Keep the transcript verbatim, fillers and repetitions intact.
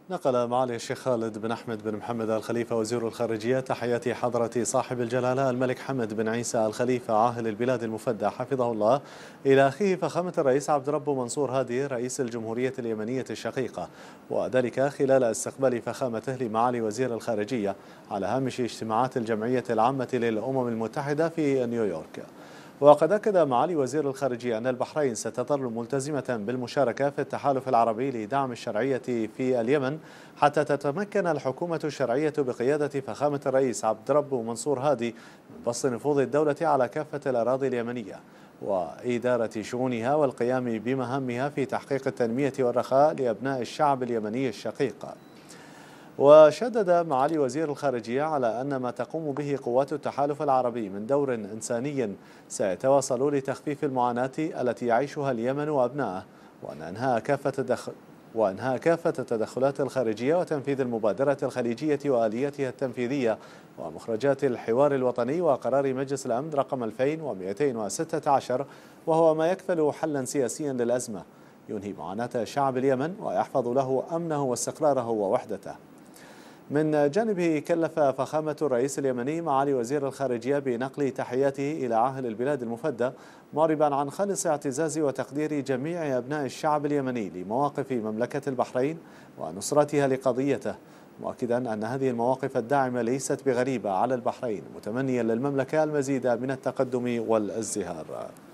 نقل معالي الشيخ خالد بن أحمد بن محمد آل خليفة وزير الخارجية تحيات حضرة صاحب الجلالة الملك حمد بن عيسى آل خليفة عاهل البلاد المفدى حفظه الله إلى أخيه فخامة الرئيس عبد ربه منصور هادي رئيس الجمهورية اليمنية الشقيقة، وذلك خلال استقبال فخامته لمعالي وزير الخارجية على هامش اجتماعات الجمعية العامة للأمم المتحدة في نيويورك. وقد أكد معالي وزير الخارجية أن البحرين ستظل ملتزمة بالمشاركة في التحالف العربي لدعم الشرعية في اليمن حتى تتمكن الحكومة الشرعية بقيادة فخامة الرئيس عبد ربه منصور هادي من بسط نفوذ الدولة على كافة الأراضي اليمنية وإدارة شؤونها والقيام بمهامها في تحقيق التنمية والرخاء لأبناء الشعب اليمني الشقيق. وشدد معالي وزير الخارجية على أن ما تقوم به قوات التحالف العربي من دور إنساني سيتواصل لتخفيف المعاناة التي يعيشها اليمن وأبنائه، وأن أنهاء كافة التدخل وأنهاء كافة التدخلات الخارجية وتنفيذ المبادرة الخليجية وآلياتها التنفيذية ومخرجات الحوار الوطني وقرار مجلس الأمن رقم ألفين ومئتين وستة عشر، وهو ما يكفل حلا سياسيا للأزمة ينهي معاناة شعب اليمن ويحفظ له أمنه واستقراره ووحدته. من جانبه كلف فخامة الرئيس اليمني معالي وزير الخارجية بنقل تحياته إلى عاهل البلاد المفدى، معربا عن خالص اعتزاز وتقدير جميع أبناء الشعب اليمني لمواقف مملكة البحرين ونصرتها لقضيته، مؤكدا أن هذه المواقف الداعمة ليست بغريبة على البحرين، متمنيا للمملكة المزيد من التقدم والازدهار.